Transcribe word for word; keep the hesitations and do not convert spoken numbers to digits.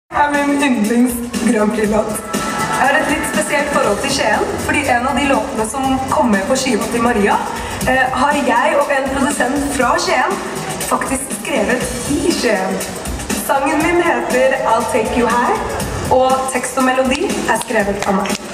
er min yndlings Grand Prix-låt. Jeg har et litt spesielt forhold til Skien, fordi en av de låtene som kommer på skiva til Maria, eh, har jeg og en produsent fra Skien faktisk skrevet i Skien. Sangen min heter I'll Take You High, og tekst og melodi er skrevet av meg.